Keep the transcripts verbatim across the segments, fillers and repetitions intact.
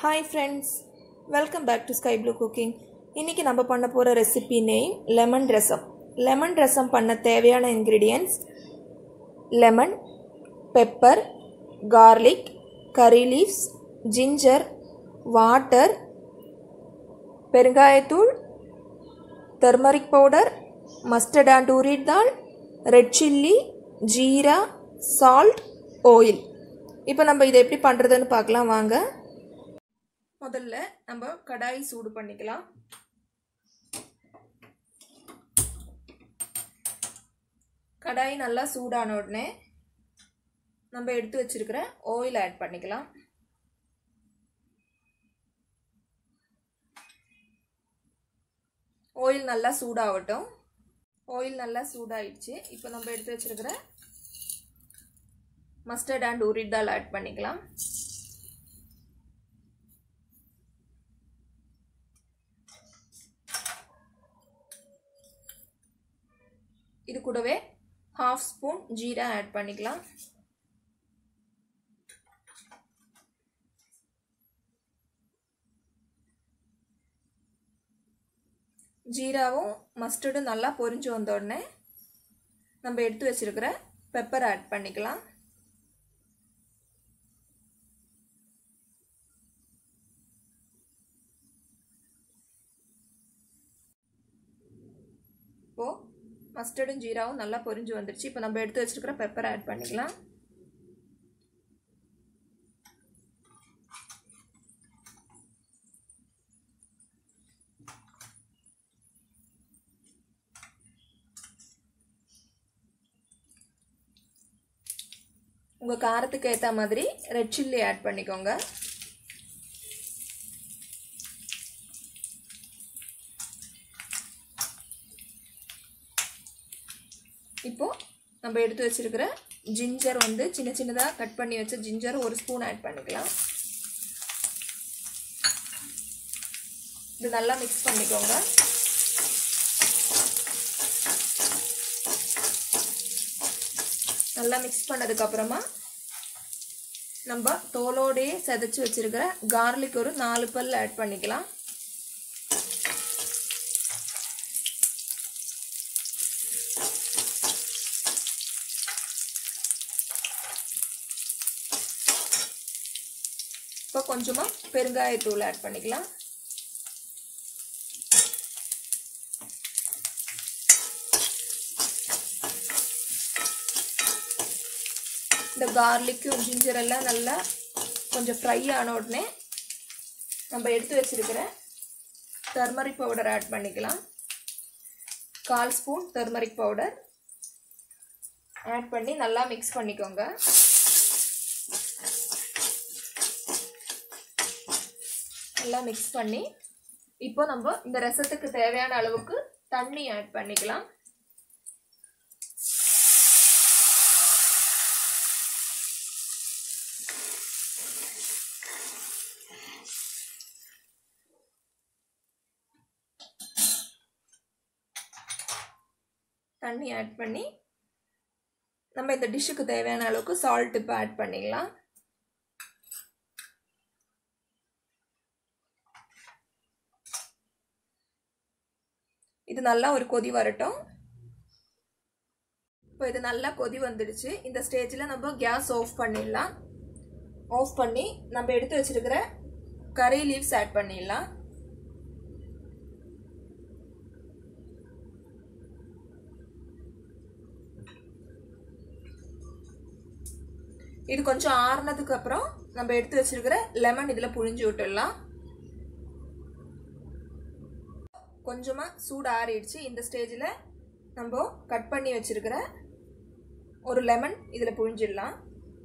Hi friends, welcome back to Sky Blue Cooking. இன்னைக்கு நம்ம பண்ண போற recipe name lemon rasam. Lemon rasam பண்ண தேவையான ingredients lemon, pepper, garlic, curry leaves, ginger, water, பெருங்காயத்தூள், turmeric powder, mustard and urad dal, red chilli, jeera, salt, oil. இப்போ நம்ம இதை எப்படி பண்றதுன்னு பார்க்கலாம் வாங்க. முதல்ல நம்ம கடாய் சூடு பண்ணிக்கலாம். கடாய் நல்லா சூடான உடனே நம்ம எடுத்து வச்சிருக்கிற ஆயில் ஆட் பண்ணிக்கலாம். ஆயில் நல்லா சூடாகட்டும். ஆயில் நல்லா சூடாயிடுச்சு. இப்போ நம்ம எடுத்து வச்சிருக்கிற mustard and urad dal add பண்ணிக்கலாம். இது கூடவே half ஸ்பூன் ஜீரா ஆட் பண்ணிக்கலாம். ஜீராவும் மஸ்டர்டும் நல்லா பொரிஞ்சு வந்த உடனே நம்ம எடுத்து வச்சிருக்கிற பெப்பர் ஆட் பண்ணிக்கலாம். இப்போ மஸ்டர்டும் ஜீராவும் நல்லா பொரிஞ்சு வந்துருச்சு. இப்போ நம்ம எடுத்து வச்சிருக்கிற பெப்பர் ஆட் பண்ணிக்கலாம். உங்க காரத்துக்கு ஏத்த மாதிரி ரெட் சில்லி ஆட் பண்ணிக்கோங்க. இப்போ நம்ம எடுத்து வச்சிருக்கிற ஜிஞ்சர் வந்து சின்ன சின்னதா கட் பண்ணி வச்ச ஜிஞ்சர் ஒரு ஸ்பூன் ஆட் பண்ணிக்கலாம். இது நல்லா மிக்ஸ் பண்ணிக்கோங்க. நல்லா மிக்ஸ் பண்ணதுக்கு அப்புறமா நம்ம தோலோடயே செதைச்சு வச்சிருக்கிற garlic ஒரு நாலு பல் ஆட் பண்ணிக்கலாம். இப்போ கொஞ்சமா பெருங்காயத்தூள் ஆட் பண்ணிக்கலாம். இந்த garlic ginger எல்லாம் நல்லா கொஞ்சம் ஃப்ரை ஆன உடனே நம்ம எடுத்து வச்சிருக்கிற turmeric powder ஆட் பண்ணிக்கலாம். கால் ஸ்பூன் turmeric powder ஆட் பண்ணி நல்லா மிக்ஸ் பண்ணிக்கோங்க. நல்லா மிக்ஸ் பண்ணி இப்போ நம்ம இந்த ரசத்துக்கு தேவையான அளவுக்கு தண்ணி ஆட் பண்ணிக்கலாம். தண்ணி ஆட் பண்ணி நம்ம இந்த டிஷ்ஷுக்கு தேவையான அளவுக்கு சால்ட் இப்போ ஆட் பண்ணிக்கலாம். இது நல்லா ஒரு கொதி வரட்டும். இப்போ இது நல்லா கொதி வந்துடுச்சு. இந்த ஸ்டேஜில் நம்ம கேஸ் ஆஃப் பண்ணிடலாம். ஆஃப் பண்ணி நம்ம எடுத்து வச்சிருக்கிற கரி லீவ்ஸ் ஆட் பண்ணிடலாம். இது கொஞ்சம் ஆறுனதுக்கு அப்புறம் நம்ம எடுத்து வச்சிருக்கிற லெமன் இதில் புழிஞ்சு விட்டுடலாம். கொஞ்சமா சூடு ஆறிடுச்சு. இந்த ஸ்டேஜில் நம்ம கட் பண்ணி வச்சிருக்கிற ஒரு லெமன் இதில் புழிஞ்சிடலாம்.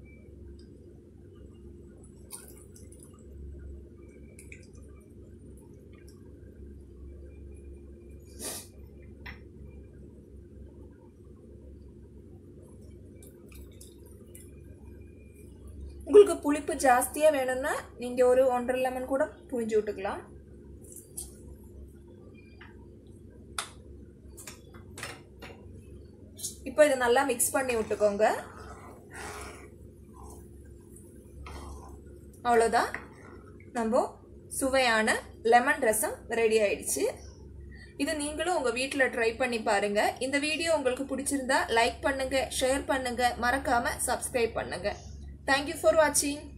உங்களுக்கு புளிப்பு ஜாஸ்தியாக வேணும்னா நீங்கள் ஒரு ஒன்றரை லெமன் கூட புழிஞ்சு விட்டுக்கலாம். இப்போ இதை நல்லா மிக்ஸ் பண்ணி விட்டுக்கோங்க. அவ்வளோதான். நம்ம சுவையான லெமன் ரசம் ரெடி ஆயிடுச்சு. இது நீங்களும் உங்க வீட்டில் ட்ரை பண்ணி பாருங்க. இந்த வீடியோ உங்களுக்கு பிடிச்சிருந்தா லைக் பண்ணுங்க, ஷேர் பண்ணுங்க, மறக்காம சப்ஸ்கிரைப் பண்ணுங்க. தேங்க்யூ ஃபார் வாட்சிங்.